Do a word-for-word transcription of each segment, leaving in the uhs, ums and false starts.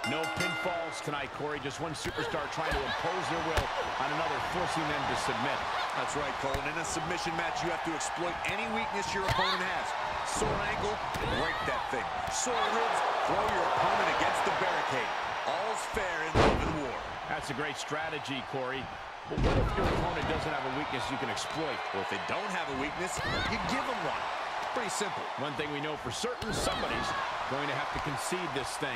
No pinfalls tonight, Corey. Just one superstar trying to impose their will on another, forcing them to submit. That's right, Cole. And in a submission match, you have to exploit any weakness your opponent has. Sore ankle, break that thing. Sore ribs, throw your opponent against the barricade. All's fair in love and war. That's a great strategy, Corey. But what if your opponent doesn't have a weakness you can exploit? Well, if they don't have a weakness, you give them one. Pretty simple. One thing we know for certain, somebody's going to have to concede this thing.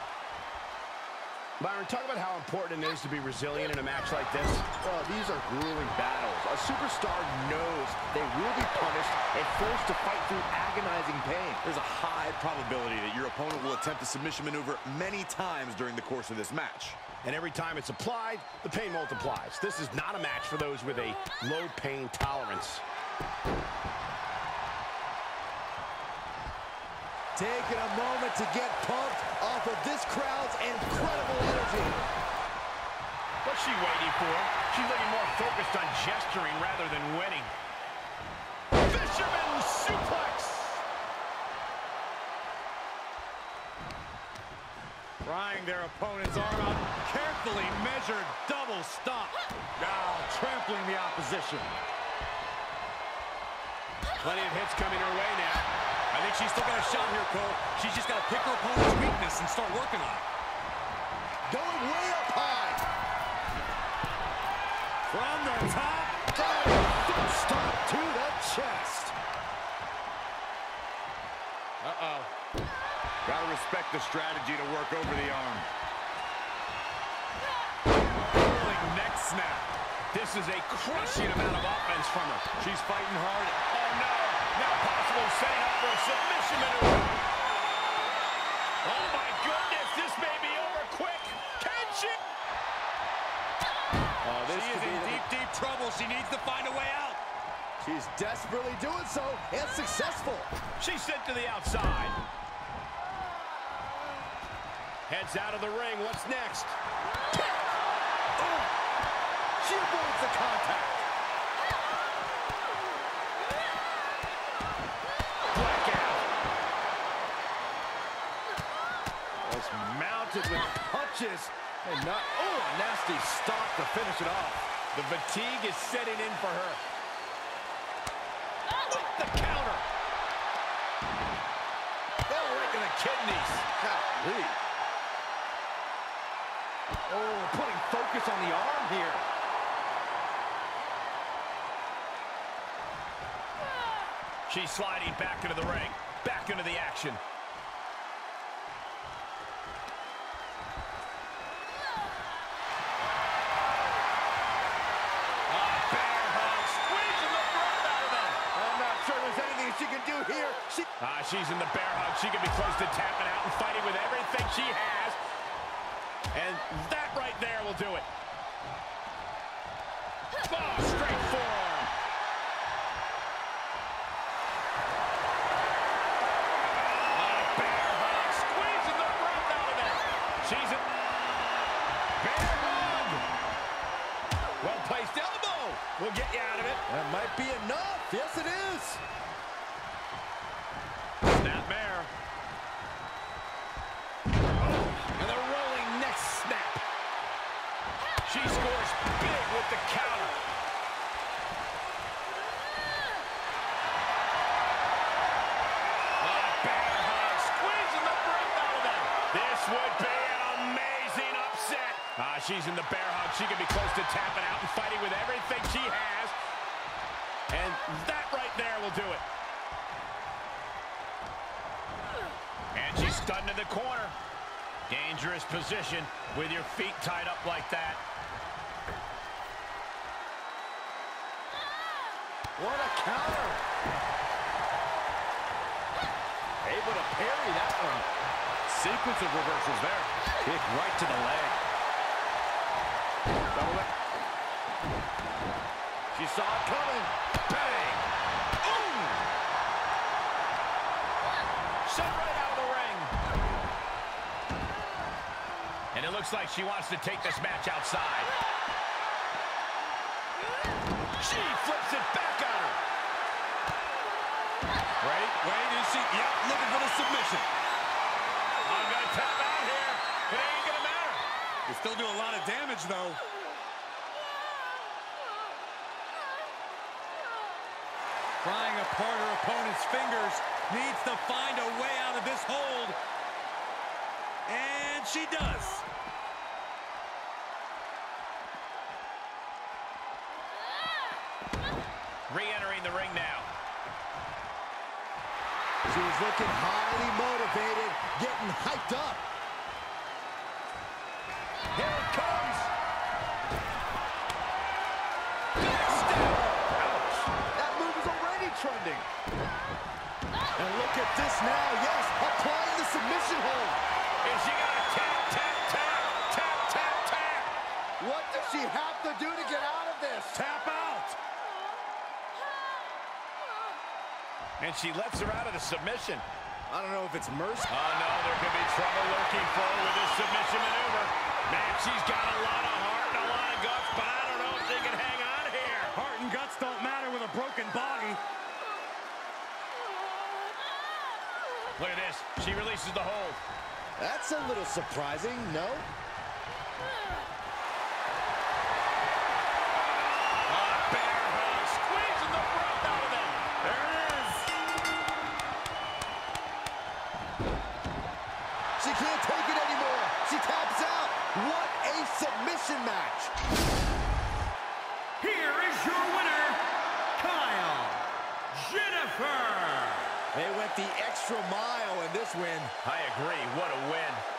Byron, talk about how important it is to be resilient in a match like this. Well, these are grueling battles. A superstar knows they will be punished and forced to fight through agonizing pain. There's a high probability that your opponent will attempt a submission maneuver many times during the course of this match. And every time it's applied, the pain multiplies. This is not a match for those with a low pain tolerance. Taking a moment to get pumped off of this crowd's incredible energy. What's she waiting for? She's looking more focused on gesturing rather than winning. Fisherman suplex! Prying their opponent's arm out. Carefully measured double stop. Now trampling the opposition. Plenty of hits coming her way now. I think she's still got a shot here, Cole. She's just got to pick her opponent's weakness and start working on it. Going way up high. From the top. Foot stomp to the chest. Uh-oh. Gotta respect the strategy to work over the arm. Rolling neck snap. This is a crushing amount of offense from her. She's fighting hard. Oh, no. Now possible setting up for a submission maneuver. Oh, my goodness. This may be over quick. Can she? Oh, this she is in deep, deep trouble. She needs to find a way out. She's desperately doing so and successful. She's sent to the outside. Heads out of the ring. What's next? Oh, she avoids the contact. Mounted with punches and not, oh, a nasty stop to finish it off. The fatigue is setting in for her. Oh, the counter. Oh, right to the kidneys. Golly. Oh, putting focus on the arm here. She's sliding back into the ring, back into the action. She can do here. She Ah, she's in the bear hug. She could be close to tapping out and fighting with everything she has. And that right there will do it. Oh, straight forearm. Oh, bear hug. Squeezing the breath out of it. She's in bear hug. Well-placed elbow. We'll get you out of it. That might be enough. Yes, it is. Snapmare. Oh, and the rolling neck snap. She scores big with the counter. Oh, bear hug, squeezing the breath out of them. This would be an amazing upset. Ah, she's in the bear hug. She could be close to tapping out and fighting with everything she has. And that right there will do it. And she's stunned in the corner. Dangerous position with your feet tied up like that. What a counter. Able to parry that one. Sequence of reversals there. Kick right to the leg. Double leg. She saw it coming. Bang. Ooh. Shot right out of the ring. And it looks like she wants to take this match outside. She flips it back on her. Wait, wait, is she? Yep, looking for the submission. I'm going to tap out here. It ain't You still do a lot of damage, though. Prying apart her opponent's fingers, needs to find a way out of this hold. And she does. Re-entering the ring now. She was looking highly motivated, getting hyped up. Here it comes. Ouch. That move is already trending. And look at this now. Yes, applying the submission hold. Is she gonna tap, tap, tap, tap, tap, tap? What does she have to do to get out of this? Tap out. And she lets her out of the submission. I don't know if it's mercy. Oh, no, there could be trouble lurking for her with this submission maneuver. Man, she's got a lot of heart and a lot of guts, but I don't know if she can hang on here. Heart and guts don't matter with a broken body. Look at this. She releases the hold. That's a little surprising, no? She can't take it anymore. She taps out. What a submission match. Here is your winner, Kyle Jennifer. They went the extra mile in this win. I agree. What a win.